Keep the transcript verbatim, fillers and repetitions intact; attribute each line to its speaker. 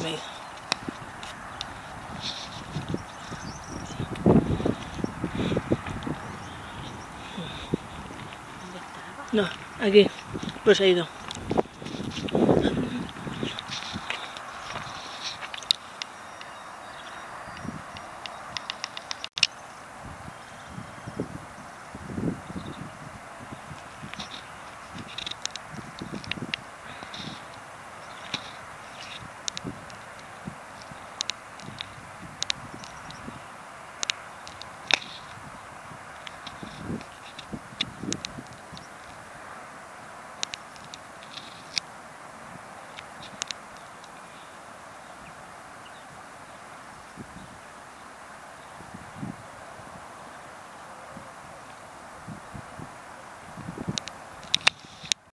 Speaker 1: me he ido.
Speaker 2: ¿Dónde estaba?
Speaker 1: No, aquí, pues ha ido.